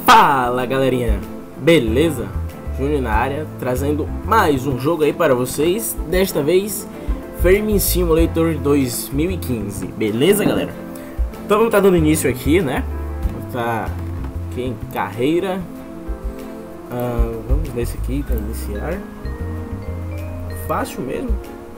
Fala galerinha, beleza? Júnior na área, trazendo mais um jogo aí para vocês. Desta vez, Farming Simulator 2015, beleza galera? Então vamos estar dando início aqui, né? Vamos estar aqui em carreira. Vamos nesse aqui para iniciar. Fácil mesmo.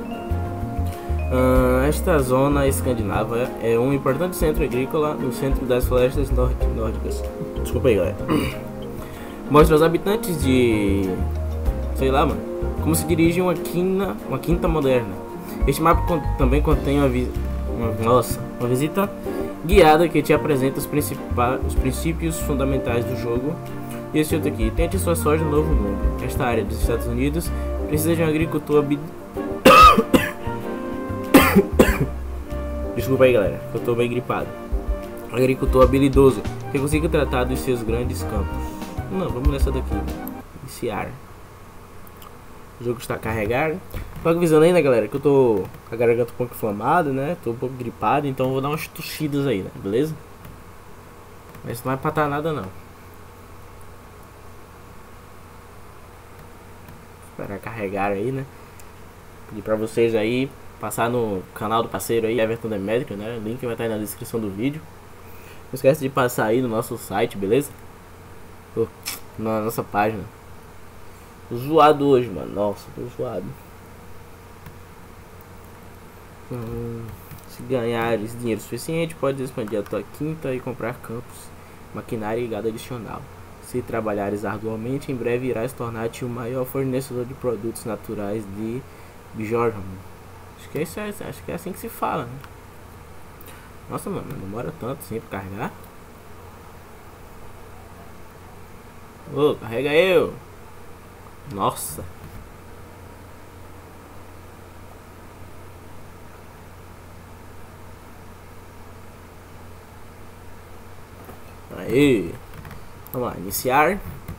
Esta zona escandinava é um importante centro agrícola no centro das florestas nórdicas. Desculpa aí, galera. Mostra os habitantes de... sei lá, mano, como se dirige uma quinta moderna. Este mapa também contém uma visita guiada que te apresenta os princípios fundamentais do jogo. E esse outro aqui, tente sua sorte no novo mundo. Esta área dos Estados Unidos precisa de um agricultor Desculpa aí galera, eu tô bem gripado. Agricultor habilidoso que consiga tratar dos seus grandes campos. Não, vamos nessa daqui. Iniciar. O jogo está carregado. Tô avisando aí, né galera, que eu tô com a garganta um pouco inflamada, né? Tô um pouco gripado, então eu vou dar umas tossidas aí, né? Beleza? Mas não vai patar nada não. Esperar carregar aí, né? Pedir pra vocês aí passar no canal do parceiro aí, Everton Demetrio, né? O link vai estar aí na descrição do vídeo. Não esquece de passar aí no nosso site, beleza? Na nossa página. Tô zoado hoje, mano. Nossa, tô zoado. Se ganhares dinheiro suficiente, pode expandir a tua quinta e comprar campos, maquinária e gado adicional. Se trabalhares arduamente, em breve irás tornar-te o maior fornecedor de produtos naturais de Bjorn. Acho que é isso, acho que é assim que se fala, né? Nossa, mano, não demora tanto assim pra carregar. Ô, carrega eu. Nossa. Aí. Vamos lá, iniciar.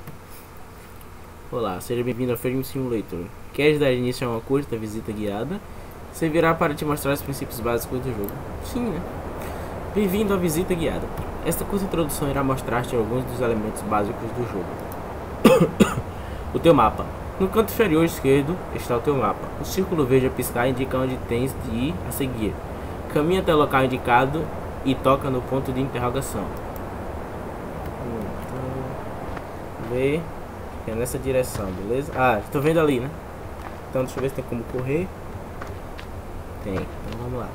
Olá, seja bem-vindo ao Farming Simulator. Queres dar início a uma curta visita guiada? Servirá para te mostrar os princípios básicos do jogo. Sim, né? Bem-vindo à visita guiada. Esta curta introdução irá mostrar-te alguns dos elementos básicos do jogo. O teu mapa. No canto inferior esquerdo está o teu mapa. O círculo verde a piscar indica onde tens de ir a seguir. Caminha até o local indicado e toca no ponto de interrogação. Vê que é nessa direção, beleza? Ah, estou vendo ali, né? Então deixa eu ver se tem como correr. Tem, então vamos lá.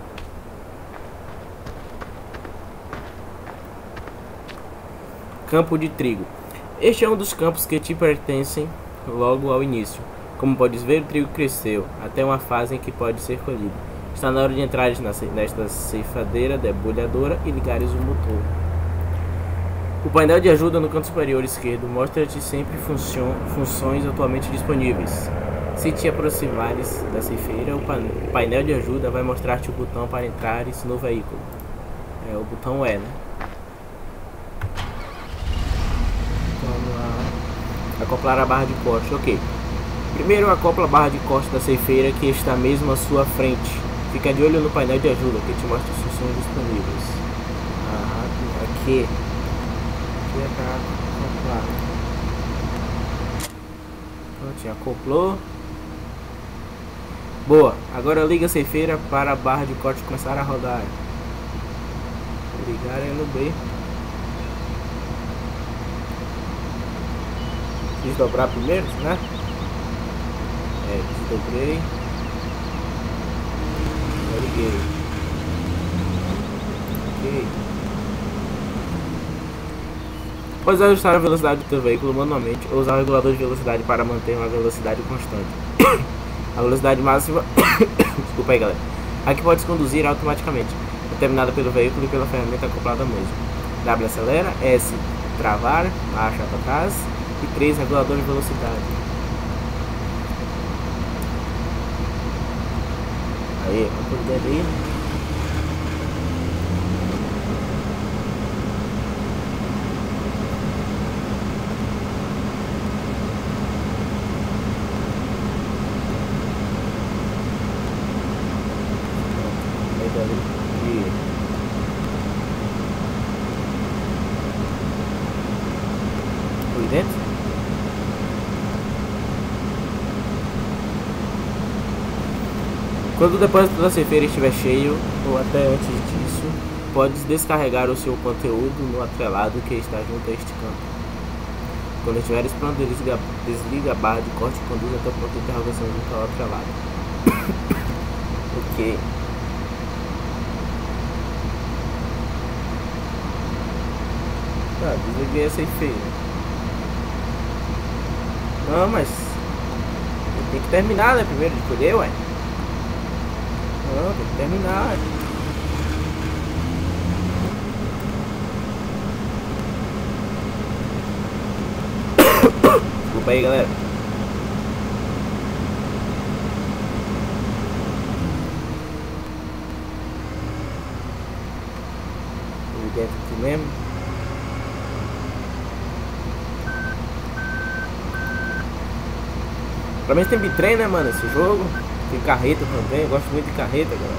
Campo de trigo. Este é um dos campos que te pertencem logo ao início. Como podes ver, o trigo cresceu até uma fase em que pode ser colhido. Está na hora de entrares nesta ceifadeira debulhadora e ligares o motor. O painel de ajuda no canto superior esquerdo mostra-te sempre funções atualmente disponíveis. Se te aproximares da ceifeira, o painel de ajuda vai mostrar-te o botão para entrares no veículo. É o botão E, né? Vamos lá. Acoplar a barra de corte, ok. Primeiro acopla a barra de corte da ceifeira que está mesmo à sua frente. Fica de olho no painel de ajuda que te mostra as funções disponíveis. Aqui. Aqui é para acoplar. Pronto, acoplou. Boa, agora liga a ceifeira para a barra de corte começar a rodar. Ligar é no B. Desdobrar primeiro, né? Desdobrei. Eu liguei. Ok. Pode ajustar a velocidade do teu veículo manualmente ou usar o regulador de velocidade para manter uma velocidade constante. A velocidade máxima desculpa aí galera, aqui pode se conduzir automaticamente, determinada pelo veículo e pela ferramenta acoplada mesmo. W acelera, S travar, marcha para trás e 3 regulador de velocidade. Aí, vamos por dentro aí. ali dentro. Quando o depósito da ceifeira estiver cheio, ou até antes disso, podes descarregar o seu conteúdo no atrelado que está junto a este campo. Quando estiveres pronto, desliga a barra de corte e conduz até o ponto de interrogação junto ao atrelado. Ok. Tá, desliguei a ceifeira. Não, mas tem que terminar, né? Primeiro de colher, ué. Não, tem que terminar. Desculpa aí, galera. Vou dentro aqui mesmo. Pra mim tem bitrem, né, mano, esse jogo. Tem carreta também, eu gosto muito de carreta, galera.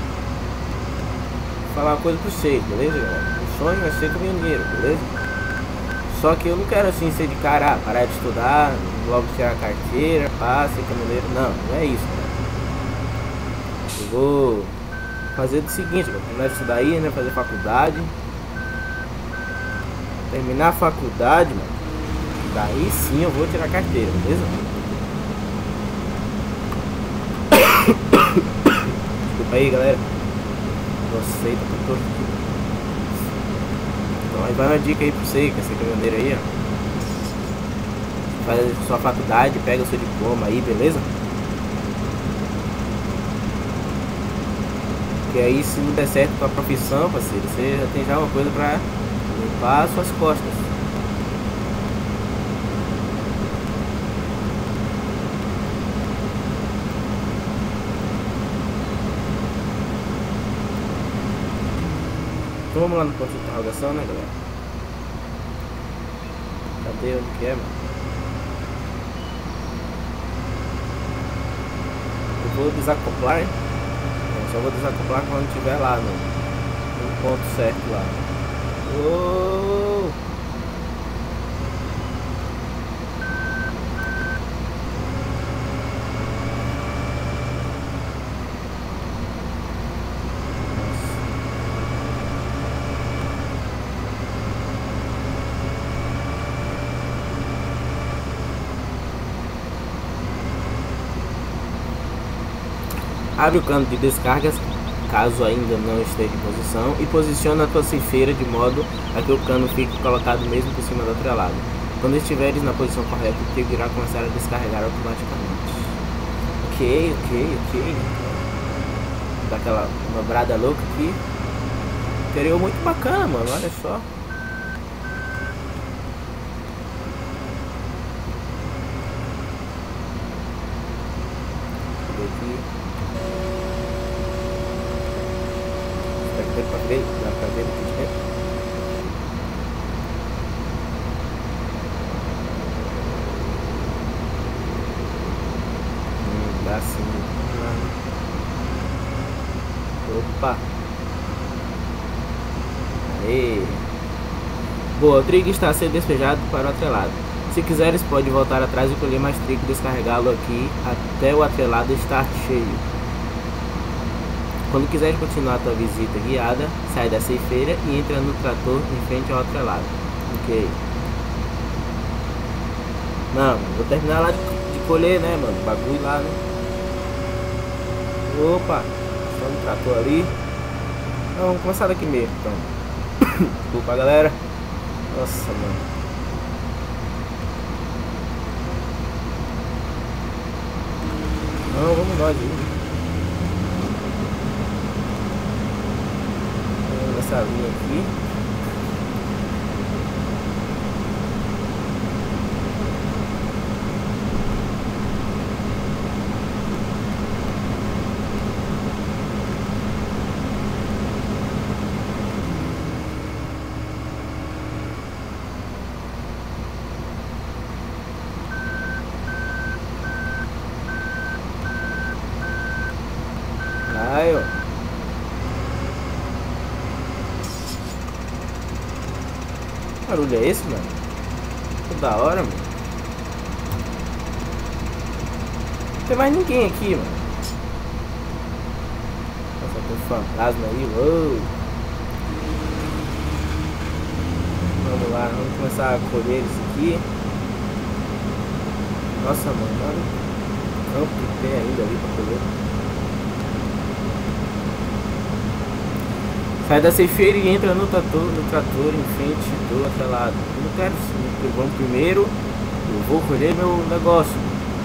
Vou falar uma coisa pra vocês, beleza, galera? O sonho é ser caminhoneiro, beleza? Só que eu não quero assim ser de cara, parar de estudar, logo tirar a carteira, ser caminhoneiro. Não, não é isso, cara. Eu vou fazer o seguinte, vou terminar de estudar aí, né? Fazer faculdade. Terminar a faculdade, mano. Daí sim eu vou tirar a carteira, beleza? Desculpa aí, galera. Você tá todo aqui. Então aí vai uma dica aí pra você, que é ser caminhoneiro aí, ó. Faz a sua faculdade, pega o seu diploma aí, beleza? Porque aí se não der certo com a profissão, parceiro, você já tem já uma coisa pra limpar as suas costas. Então vamos lá no ponto de interrogação, né, galera? Cadê onde que é, mano? Eu vou desacoplar, hein? Eu só vou desacoplar quando estiver lá no ponto certo lá. Oh! Abre o cano de descargas, caso ainda não esteja em posição, e posiciona a tua ceifeira de modo a que o cano fique colocado mesmo por cima do atrelado. Quando estiveres na posição correta, o trio irá começar a descarregar automaticamente. Ok. Dá aquela dobrada louca aqui. Interior muito bacana, mano, olha só. Aqui. Dá pra ver aqui de dentro. Dá sim. Opa. Aê. Boa, o trigo está a ser despejado para o atrelado. Se quiseres, pode voltar atrás e colher mais trigo e descarregá-lo aqui até o atrelado estar cheio. Quando quiseres continuar a tua visita guiada, sai da ceifeira e entra no trator em frente ao atrelado. Ok. Não, vou terminar lá de colher, né, mano? O bagulho lá, né? Opa, só no trator ali. Não, vamos começar daqui mesmo, então. Desculpa, galera. Nossa, mano. Não, vamos nós aí. Essa linha aqui. Aí, ó. Que barulho é esse, mano? da hora, mano. Não tem mais ninguém aqui, mano. Nossa, tem um fantasma aí, uou. Vamos lá, vamos começar a colher isso aqui. Nossa, mano, olha o campo que tem ainda ali pra colher. Sai da ceifeira e entra no trator em frente do atrelado. Eu não quero sim, vamos primeiro. Eu vou colher meu negócio.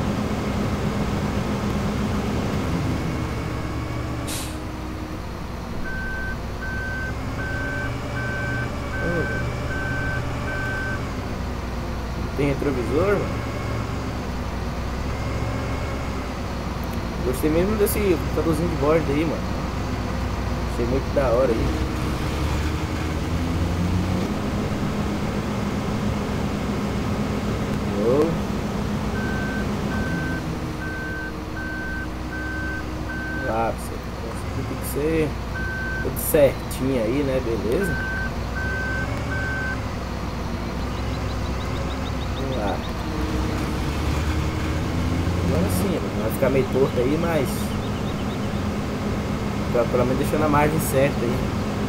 Tem retrovisor, mano. Gostei mesmo desse computadorzinho de bordo aí, mano. Achei muito da hora aí. Oh. Lá, isso aqui tem que ser tudo certinho aí, né? Beleza? Vamos lá. Agora sim, vai ficar meio torto aí, mas pelo menos deixando a margem certa aí.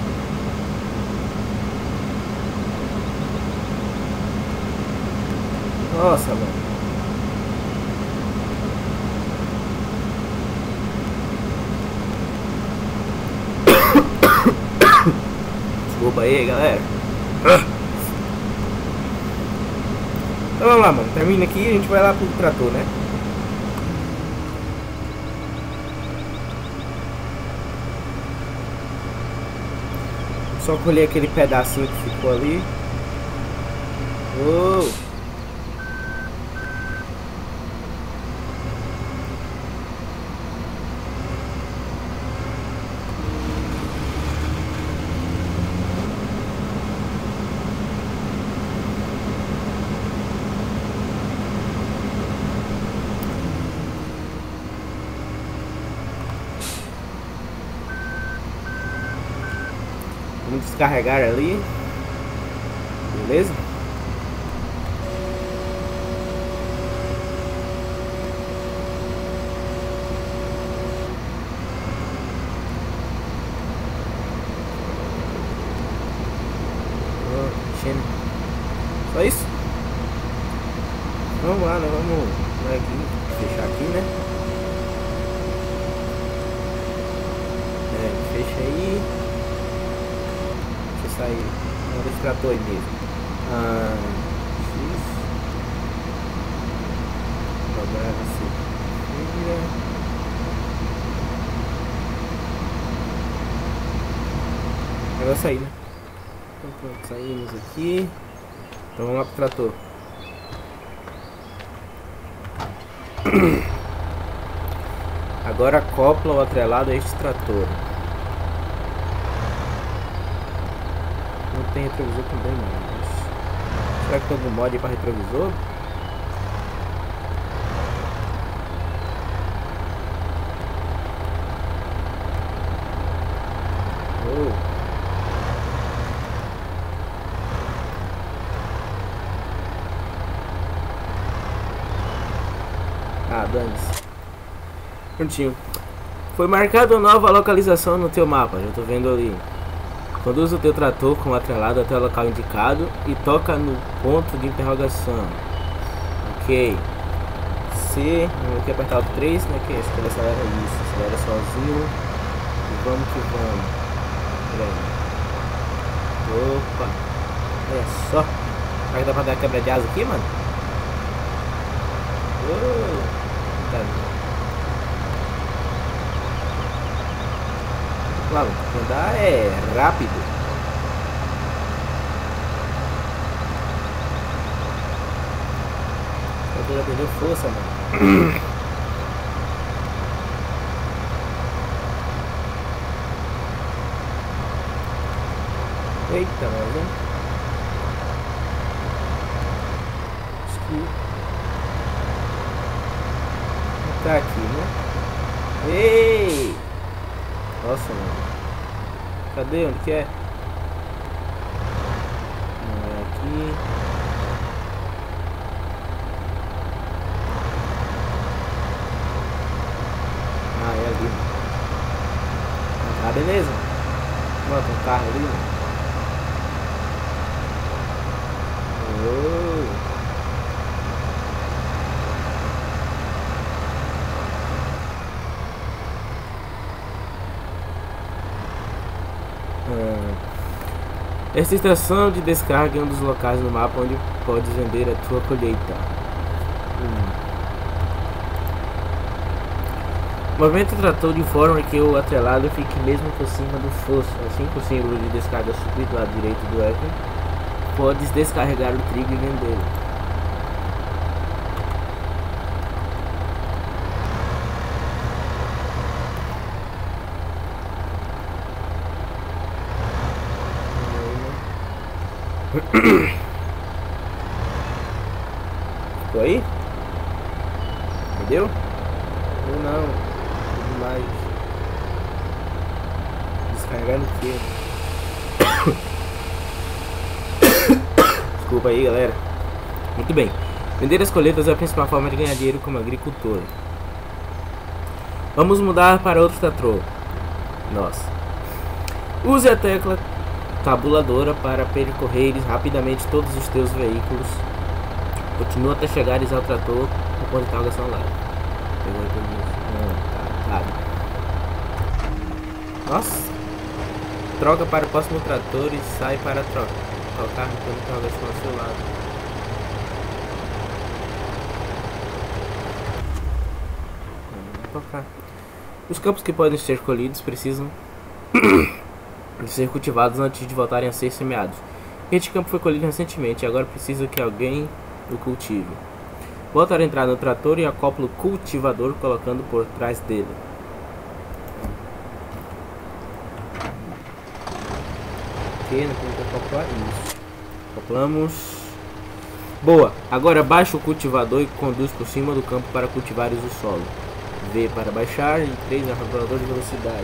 Nossa, mano. Desculpa aí, galera. Então vamos lá, mano. Termina aqui e a gente vai lá pro trator, né? Só colher aquele pedacinho que ficou ali. Oh. Vamos descarregar ali. Beleza? Só isso? Vamos lá, né? Vamos aqui, fechar aqui, né? Fecha aí. Deixa eu sair. Não, deixa o trator aí mesmo. X. Dobrar esse. Agora sair, né? Então pronto, saímos aqui. Então vamos lá pro trator. Agora acopla o atrelado a este trator. Não tem retrovisor também, mano. Mas será que tem algum mod para retrovisor? Oh. Ah, dane-se. Prontinho. Foi marcada uma nova localização no teu mapa, já tô vendo ali. Conduza o teu trator com atrelado até o local indicado e toca no ponto de interrogação. Ok. C, vamos aqui apertar o 3, né? Que é esse que ele acelera isso, acelera sozinho. E vamos que vamos. Opa! Olha só. Será que dá pra dar quebra de asa aqui, mano? Tá. Claro, andar é rápido. Eu já perdeu força, mano. Eita, mas hein? Acho que tá aqui, né? Ei! Nossa, mano. Cadê? Onde que é? Não é aqui. Esta estação de descarga é um dos locais no mapa onde podes vender a tua colheita. Movimento o trator de forma que o atrelado fique mesmo por cima do fosso. Assim que o símbolo de descarga subir do lado direito do ecrã, podes descarregar o trigo e vendê-lo. Ficou aí? Entendeu? Ou não? Tudo mais. Descarregar no que? Desculpa aí, galera. Muito bem. Vender as colheitas é a principal forma de ganhar dinheiro como agricultor. Vamos mudar para outro trator. Nossa. Use a tecla tabuladora para percorreres rapidamente todos os teus veículos. Continua até chegares ao trator com ponto de interrogação lá. Nossa. Troca para o próximo trator e sai para trocar no ponto de interrogação ao seu lado. Tocar. Os campos que podem ser colhidos precisam de ser cultivados antes de voltarem a ser semeados. Este campo foi colhido recentemente e agora precisa que alguém o cultive. Volta a entrar no trator e acopla o cultivador colocando por trás dele. Ok, não tem que acoplar isso. Acoplamos. Boa! Agora baixa o cultivador e conduz por cima do campo para cultivares o solo. V para baixar e 3 é regulador de velocidade.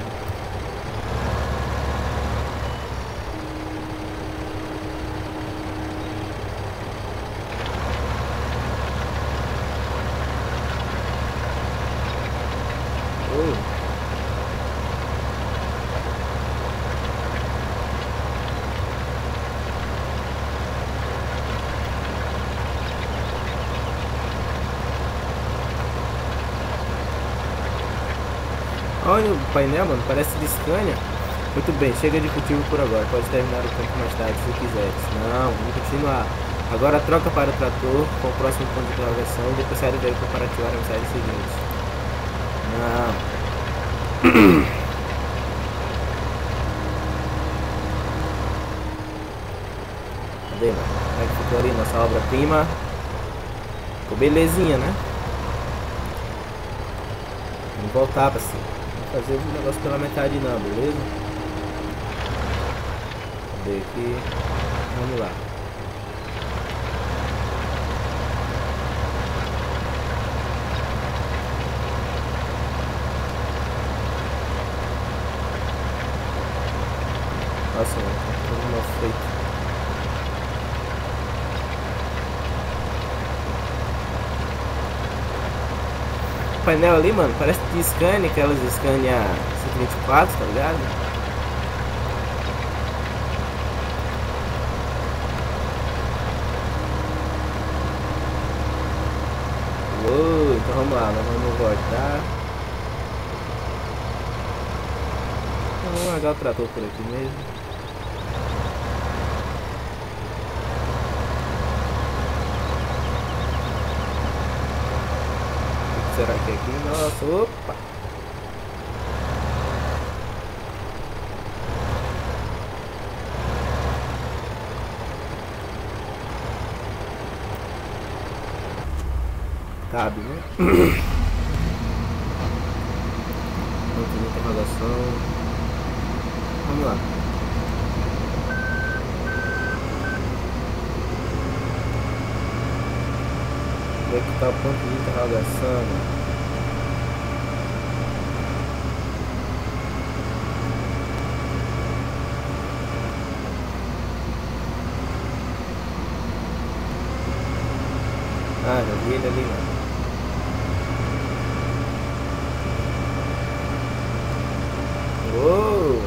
Olha o painel, mano, parece de Scania. Muito bem, chega de cultivo por agora. Pode terminar o campo mais tarde se quiseres. Não, vamos continuar. Agora troca para o trator com o próximo ponto de interrogação e depois sai do veículo para ativar a mensagem seguinte. Não. Cadê, mano? Como é que ficou ali nossa obra-prima? Ficou belezinha, né? Vamos voltar pra cima. Fazer o negócio pela metade não, beleza? Cadê aqui? Vamos lá. Nossa, mano, tá tudo mal feito. O painel ali, mano, parece de Scania, aquelas Scania 124, tá ligado? Uou, então vamos lá, nós vamos voltar. Então, vamos largar o trator por aqui mesmo. Será que é aqui? Nossa, opa! Cabe, né? Ponto de interrogação. Vamos lá. Onde é que tá o ponto de interrogação, mano? Ah, já vi ele ali, mano. Uou!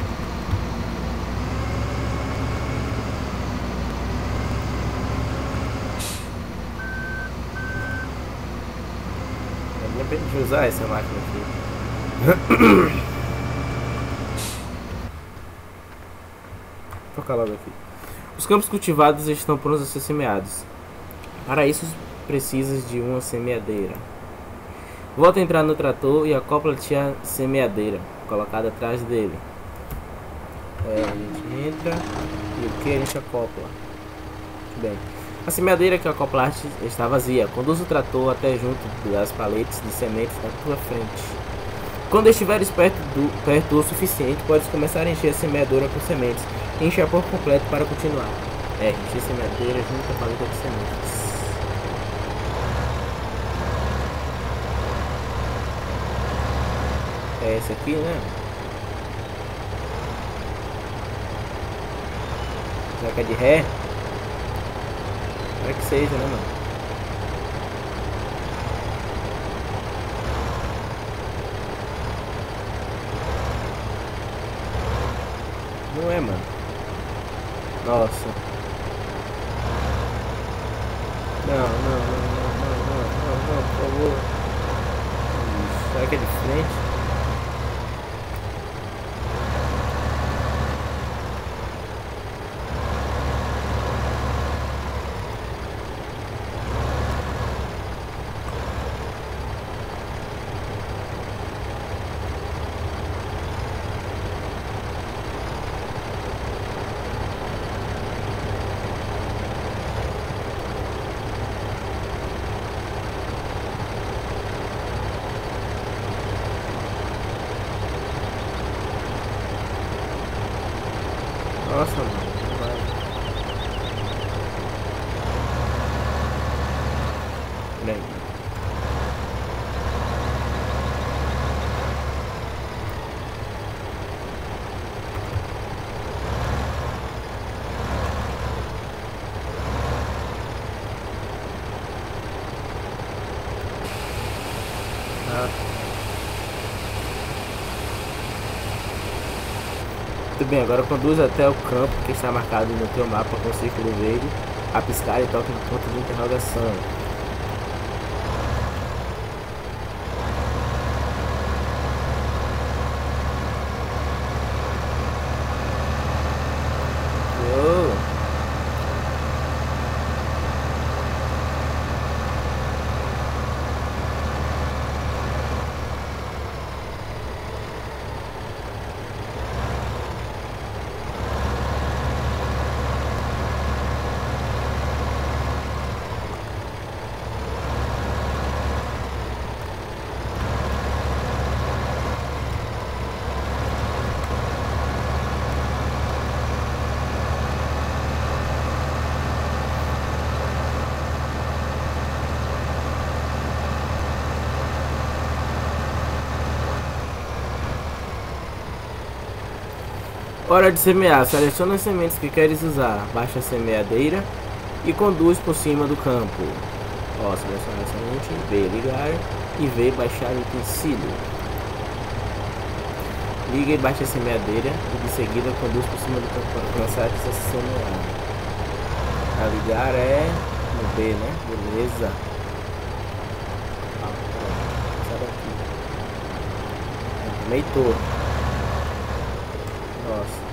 Não é pra gente usar essa máquina aqui. tocar logo aqui. Os campos cultivados estão prontos a ser semeados. Para isso, precisas de uma semeadeira. Volta a entrar no trator e acopla-te a semeadeira colocada atrás dele. A gente entra e o que a gente acopla? Muito bem. A semeadeira que acoplaste está vazia. Conduz o trator até junto das paletes de sementes na tua frente. Quando estiveres perto o suficiente, podes começar a encher a semeadora com sementes. Encha por completo para continuar. Encher a semeadeira junto à paleta de sementes. É esse aqui, né? Será que é de ré? Espero que seja, né, mano? Não é, mano. Nossa. Não, por favor. Será que é de frente? Nossa, mano, não vai. Peraí. Muito bem, agora conduz até o campo que está marcado no teu mapa com o círculo verde a piscar e toque no ponto de interrogação. Hora de semear. Seleciona as sementes que queres usar. Baixa a semeadeira e conduz por cima do campo. Ó, selecionar a semente, B, ligar e V, baixar o utensílio. Liga e baixa a semeadeira e de seguida conduz por cima do campo para começar a semear. A ligar é no B, né? Beleza. Sai daqui. Meio torto. Nossa.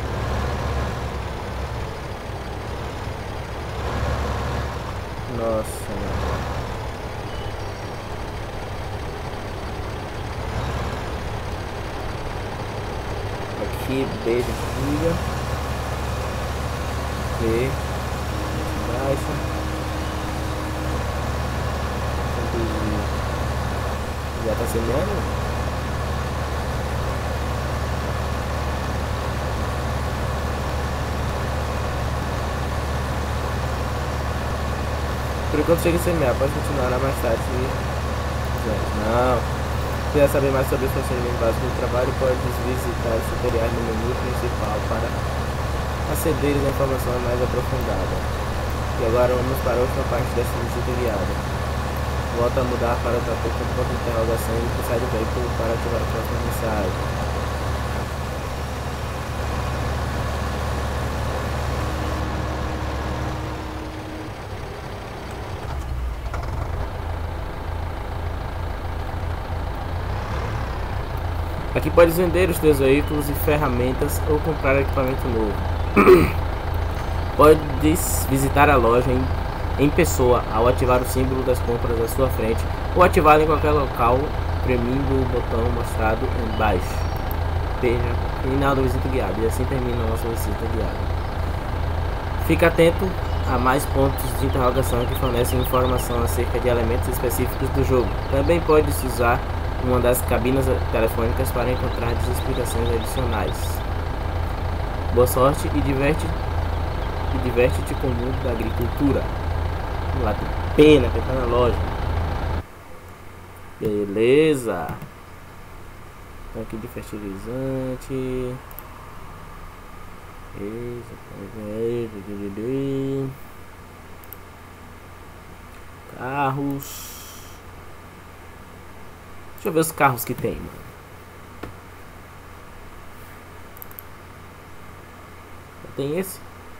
Nossa, mano. Aqui, B, desliga. B, baixa. Já tá semeando? Por enquanto chega a semear, pode continuar mais tarde se quiser. Não. Se quiser saber mais sobre o funcionamento básico do trabalho, pode visitar os tutoriais no menu principal para aceder a informação mais aprofundada. E agora vamos para a última parte dessa visita guiada. Volta a mudar para o trator com ponto de interrogação e sai do veículo para ativar a próxima mensagem. Aqui podes vender os teus veículos e ferramentas ou comprar equipamento novo. Podes visitar a loja em pessoa ao ativar o símbolo das compras à sua frente ou ativá-lo em qualquer local premindo o botão mostrado embaixo. Final da visita guiada. E assim termina a nossa visita guiada. Fique atento a mais pontos de interrogação que fornecem informação acerca de elementos específicos do jogo. Também pode-se usar uma das cabinas telefônicas para encontrar explicações adicionais. Boa sorte e diverte-te com o mundo da agricultura. Vamos lá, tem pena que tá na loja. Beleza. Tanque de fertilizante. Carros. Deixa eu ver os carros que tem, mano. Tem esse.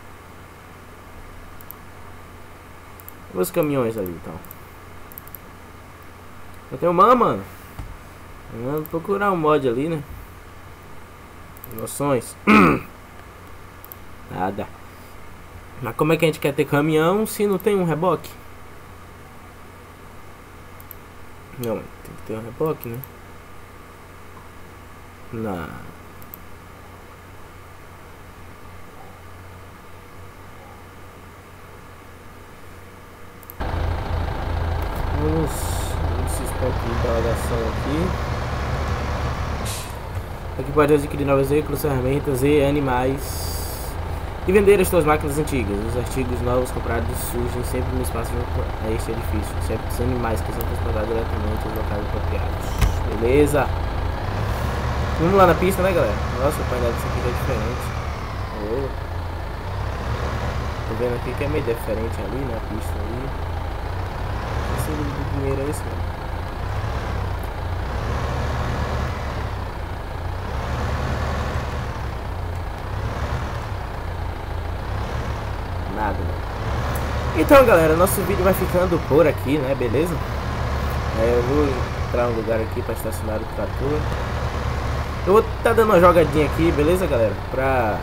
Vamos ver os caminhões ali, então. Eu tenho uma, mano. Vamos procurar um mod ali, né? Emoções. Nada. Mas como é que a gente quer ter caminhão se não tem um reboque? Não, tem que ter um reboque, né? Não. Vamos esses pontos de interrogação aqui. Aqui pode adquirir novos veículos, ferramentas e animais e vender as suas máquinas antigas. Os artigos novos comprados surgem sempre no espaço junto a este edifício, exceto os animais que são transportados diretamente aos locais apropriados. Beleza? Vamos lá na pista, né, galera? Nossa, o painel disso aqui é diferente. Oh. Tô vendo aqui que é meio diferente ali na pista ali. Esse do dinheiro é esse, né? Nada, né? Então, galera, nosso vídeo vai ficando por aqui, né? Beleza? Eu vou entrar um lugar aqui para estacionar o trator. Eu vou estar dando uma jogadinha aqui, beleza, galera? Pra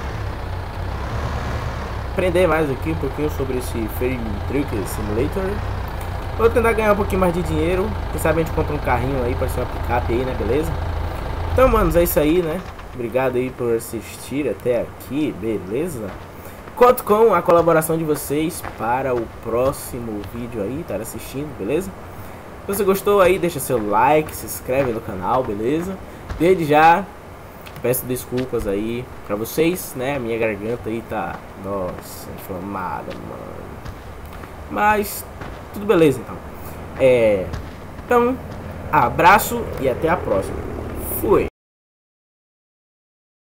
aprender mais aqui um pouquinho sobre esse Farm Truck Simulator. Vou tentar ganhar um pouquinho mais de dinheiro. Quem sabe a gente compra um carrinho aí para ser uma picape aí, né? Beleza? Então, manos, é isso aí, né? Obrigado aí por assistir até aqui, beleza? Conto com a colaboração de vocês para o próximo vídeo aí, estar assistindo, beleza? Se você gostou aí, deixa seu like, se inscreve no canal, beleza? Desde já, peço desculpas aí pra vocês, né? A minha garganta aí tá, nossa, inflamada, mano. Mas, tudo beleza, então. Então, abraço e até a próxima. Fui!